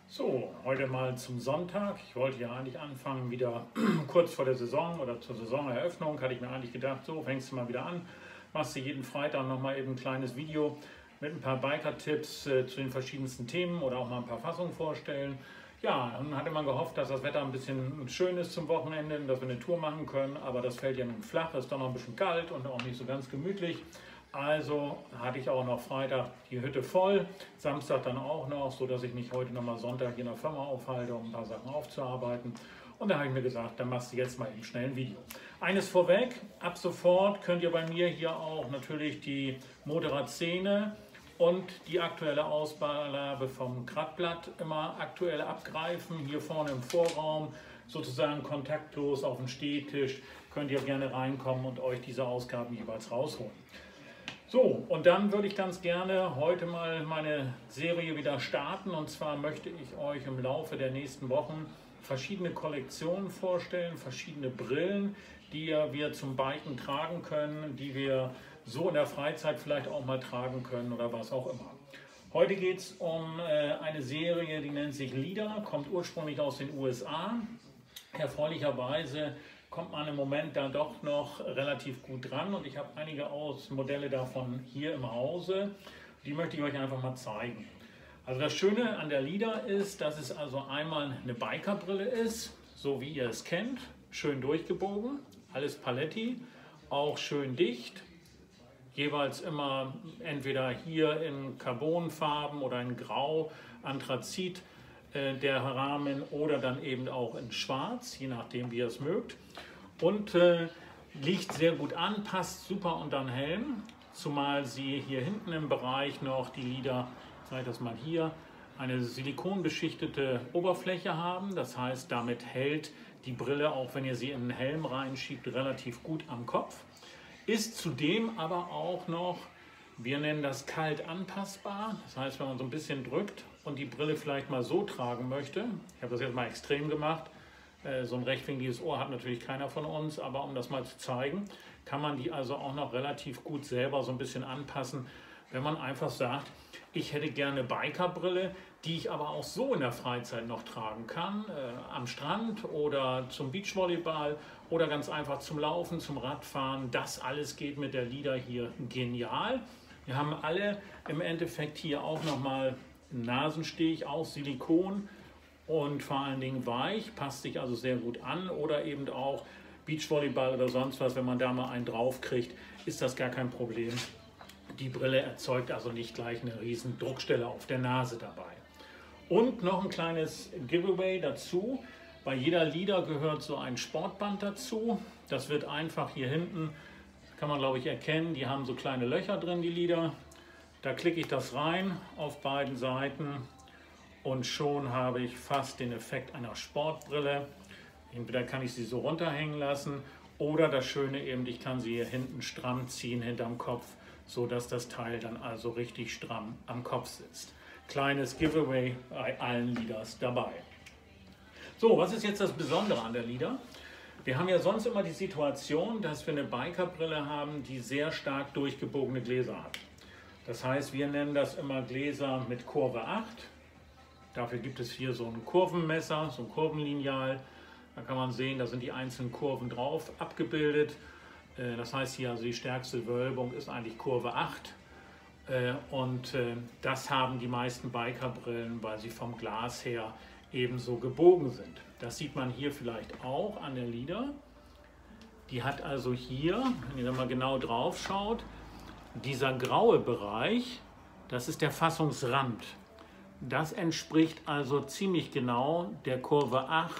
So, heute mal zum Sonntag. Ich wollte ja eigentlich anfangen, wieder kurz vor der Saison oder zur Saisoneröffnung, hatte ich mir eigentlich gedacht, so fängst du mal wieder an, machst du jeden Freitag nochmal eben ein kleines Video mit ein paar Biker-Tipps zu den verschiedensten Themen oder auch mal ein paar Fassungen vorstellen. Ja, dann hatte man gehofft, dass das Wetter ein bisschen schön ist zum Wochenende, dass wir eine Tour machen können, aber das fällt ja nun flach, ist doch noch ein bisschen kalt und auch nicht so ganz gemütlich. Also hatte ich auch noch Freitag die Hütte voll, Samstag dann auch noch, so dass ich mich heute nochmal Sonntag hier in der Firma aufhalte, um ein paar Sachen aufzuarbeiten. Und da habe ich mir gesagt, dann machst du jetzt mal eben schnell ein Video. Eines vorweg, ab sofort könnt ihr bei mir hier auch natürlich die Motorrad-Szene und die aktuelle Ausgabe vom Kraftblatt immer aktuell abgreifen. Hier vorne im Vorraum, sozusagen kontaktlos auf dem Stehtisch, könnt ihr gerne reinkommen und euch diese Ausgaben jeweils rausholen. So, und dann würde ich ganz gerne heute mal meine Serie wieder starten. Und zwar möchte ich euch im Laufe der nächsten Wochen verschiedene Kollektionen vorstellen, verschiedene Brillen, die wir zum Biken tragen können, die wir so in der Freizeit vielleicht auch mal tragen können oder was auch immer. Heute geht es um eine Serie, die nennt sich Leader, kommt ursprünglich aus den USA. Erfreulicherweise kommt man im Moment da doch noch relativ gut dran und ich habe einige Modelle davon hier im Hause. Die möchte ich euch einfach mal zeigen. Also das Schöne an der Leader ist, dass es also einmal eine Bikerbrille ist, so wie ihr es kennt, schön durchgebogen, alles Paletti, auch schön dicht, jeweils immer entweder hier in Carbonfarben oder in Grau, Anthrazit, der Rahmen oder dann eben auch in Schwarz, je nachdem wie ihr es mögt. Und liegt sehr gut an, passt super unter den Helm, zumal sie hier hinten im Bereich noch die Leader, ich zeige das mal hier, eine silikonbeschichtete Oberfläche haben. Das heißt, damit hält die Brille, auch wenn ihr sie in den Helm reinschiebt, relativ gut am Kopf. Ist zudem aber auch noch, wir nennen das kalt anpassbar. Das heißt, wenn man so ein bisschen drückt und die Brille vielleicht mal so tragen möchte, ich habe das jetzt mal extrem gemacht, so ein rechtwinkliges Ohr hat natürlich keiner von uns, aber um das mal zu zeigen, kann man die also auch noch relativ gut selber so ein bisschen anpassen, wenn man einfach sagt, ich hätte gerne Bikerbrille, die ich aber auch so in der Freizeit noch tragen kann, am Strand oder zum Beachvolleyball oder ganz einfach zum Laufen, zum Radfahren. Das alles geht mit der Leader hier genial. Wir haben alle im Endeffekt hier auch nochmal einen Nasenstich aus Silikon und vor allen Dingen weich, passt sich also sehr gut an oder eben auch Beachvolleyball oder sonst was, wenn man da mal einen drauf kriegt, ist das gar kein Problem. Die Brille erzeugt also nicht gleich eine riesen Druckstelle auf der Nase dabei. Und noch ein kleines Giveaway dazu. Bei jeder Leader gehört so ein Sportband dazu. Das wird einfach hier hinten, kann man glaube ich erkennen, die haben so kleine Löcher drin, die Leader. Da klicke ich das rein auf beiden Seiten und schon habe ich fast den Effekt einer Sportbrille. Entweder kann ich sie so runterhängen lassen oder das Schöne eben, ich kann sie hier hinten stramm ziehen hinterm Kopf, so dass das Teil dann also richtig stramm am Kopf sitzt. Kleines Giveaway bei allen Leaders dabei. So, was ist jetzt das Besondere an der Leader? Wir haben ja sonst immer die Situation, dass wir eine Bikerbrille haben, die sehr stark durchgebogene Gläser hat. Das heißt, wir nennen das immer Gläser mit Kurve 8. Dafür gibt es hier so ein Kurvenmesser, so ein Kurvenlineal. Da kann man sehen, da sind die einzelnen Kurven drauf abgebildet. Das heißt hier, also die stärkste Wölbung ist eigentlich Kurve 8. Und das haben die meisten Bikerbrillen, weil sie vom Glas her ebenso gebogen sind. Das sieht man hier vielleicht auch an der Leader. Die hat also hier, wenn ihr da mal genau drauf schaut, dieser graue Bereich, das ist der Fassungsrand. Das entspricht also ziemlich genau der Kurve 8.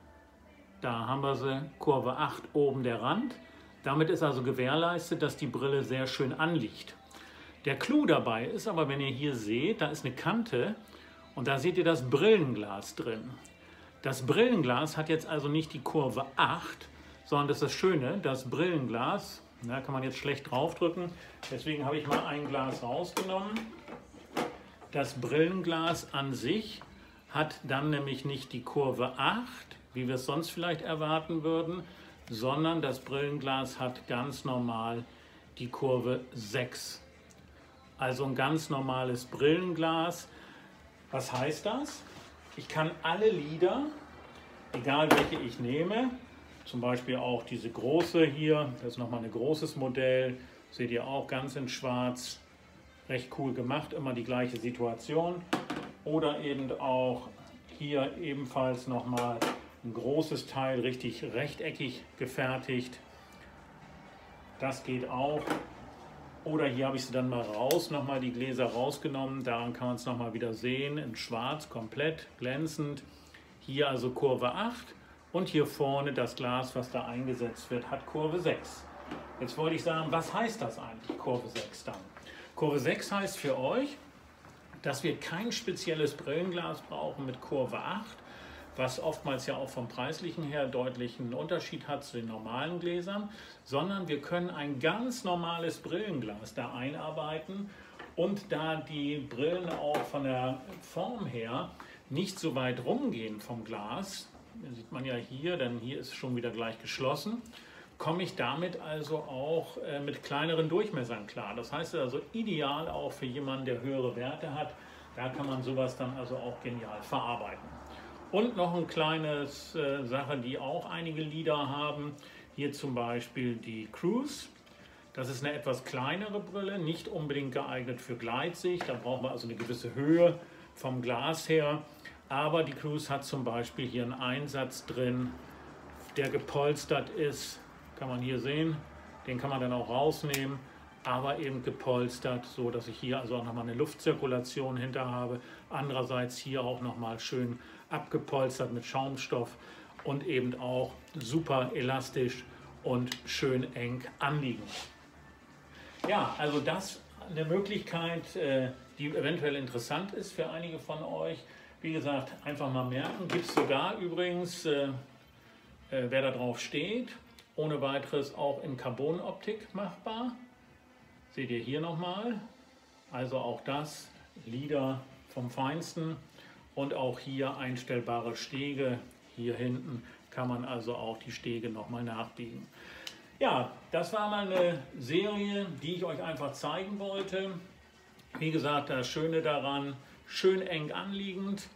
Da haben wir sie, Kurve 8 oben der Rand. Damit ist also gewährleistet, dass die Brille sehr schön anliegt. Der Clou dabei ist aber, wenn ihr hier seht, da ist eine Kante und da seht ihr das Brillenglas drin. Das Brillenglas hat jetzt also nicht die Kurve 8, sondern das ist das Schöne, das Brillenglas, da kann man jetzt schlecht draufdrücken, deswegen habe ich mal ein Glas rausgenommen. Das Brillenglas an sich hat dann nämlich nicht die Kurve 8, wie wir es sonst vielleicht erwarten würden, sondern das Brillenglas hat ganz normal die Kurve 6. Also ein ganz normales Brillenglas. Was heißt das? Ich kann alle Lider, egal welche ich nehme, zum Beispiel auch diese große hier, das ist nochmal ein großes Modell, seht ihr auch ganz in schwarz, recht cool gemacht, immer die gleiche Situation. Oder eben auch hier ebenfalls nochmal ein großes Teil, richtig rechteckig gefertigt. Das geht auch. Oder hier habe ich sie dann mal raus, nochmal die Gläser rausgenommen, daran kann man es nochmal wieder sehen, in schwarz, komplett glänzend. Hier also Kurve 8. Und hier vorne das Glas, was da eingesetzt wird, hat Kurve 6. Jetzt wollte ich sagen, was heißt das eigentlich, Kurve 6 dann? Kurve 6 heißt für euch, dass wir kein spezielles Brillenglas brauchen mit Kurve 8, was oftmals ja auch vom preislichen her deutlichen Unterschied hat zu den normalen Gläsern, sondern wir können ein ganz normales Brillenglas da einarbeiten und da die Brillen auch von der Form her nicht so weit rumgehen vom Glas, das sieht man ja hier, denn hier ist schon wieder gleich geschlossen, komme ich damit also auch mit kleineren Durchmessern klar. Das heißt also ideal auch für jemanden, der höhere Werte hat. Da kann man sowas dann also auch genial verarbeiten. Und noch eine kleine Sache, die auch einige Lieder haben. Hier zum Beispiel die Cruise. Das ist eine etwas kleinere Brille, nicht unbedingt geeignet für Gleitsicht. Da brauchen wir also eine gewisse Höhe vom Glas her. Aber die Cruise hat zum Beispiel hier einen Einsatz drin, der gepolstert ist. Kann man hier sehen. Den kann man dann auch rausnehmen, aber eben gepolstert, so dass ich hier also auch nochmal eine Luftzirkulation hinter habe. Andererseits hier auch nochmal schön abgepolstert mit Schaumstoff und eben auch super elastisch und schön eng anliegend. Ja, also das eine Möglichkeit, die eventuell interessant ist für einige von euch. Wie gesagt, einfach mal merken. Gibt es sogar übrigens, wer da drauf steht, ohne weiteres auch in Carbonoptik machbar. Seht ihr hier nochmal. Also auch das, Lider vom Feinsten. Und auch hier einstellbare Stege. Hier hinten kann man also auch die Stege nochmal nachbiegen. Ja, das war mal eine Serie, die ich euch einfach zeigen wollte. Wie gesagt, das Schöne daran, schön eng anliegend.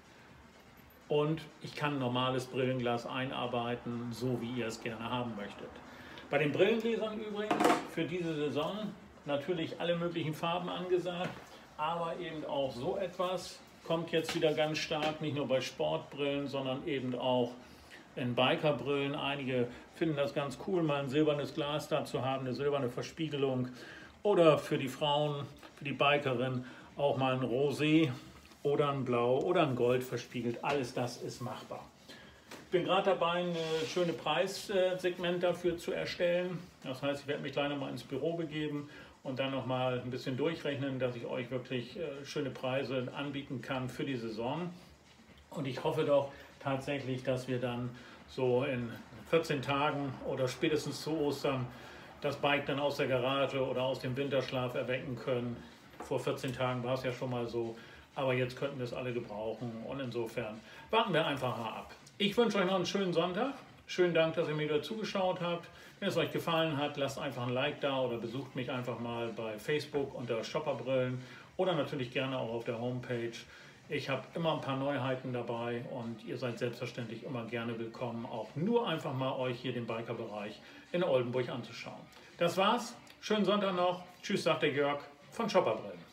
Und ich kann ein normales Brillenglas einarbeiten, so wie ihr es gerne haben möchtet. Bei den Brillengläsern übrigens für diese Saison natürlich alle möglichen Farben angesagt, aber eben auch so etwas kommt jetzt wieder ganz stark, nicht nur bei Sportbrillen, sondern eben auch in Bikerbrillen. Einige finden das ganz cool, mal ein silbernes Glas da zu haben, eine silberne Verspiegelung. Oder für die Frauen, für die Bikerin auch mal ein Rosé oder ein Blau oder ein Gold verspiegelt. Alles das ist machbar. Ich bin gerade dabei, ein schönes Preissegment dafür zu erstellen. Das heißt, ich werde mich gleich noch mal ins Büro begeben und dann noch mal ein bisschen durchrechnen, dass ich euch wirklich schöne Preise anbieten kann für die Saison. Und ich hoffe doch tatsächlich, dass wir dann so in 14 Tagen oder spätestens zu Ostern das Bike dann aus der Garage oder aus dem Winterschlaf erwecken können. Vor 14 Tagen war es ja schon mal so, aber jetzt könnten wir es alle gebrauchen und insofern warten wir einfach mal ab. Ich wünsche euch noch einen schönen Sonntag. Schönen Dank, dass ihr mir wieder zugeschaut habt. Wenn es euch gefallen hat, lasst einfach ein Like da oder besucht mich einfach mal bei Facebook unter Shopperbrillen oder natürlich gerne auch auf der Homepage. Ich habe immer ein paar Neuheiten dabei und ihr seid selbstverständlich immer gerne willkommen, auch nur einfach mal euch hier den Bikerbereich in Oldenburg anzuschauen. Das war's. Schönen Sonntag noch. Tschüss, sagt der Jörg von Shopperbrillen.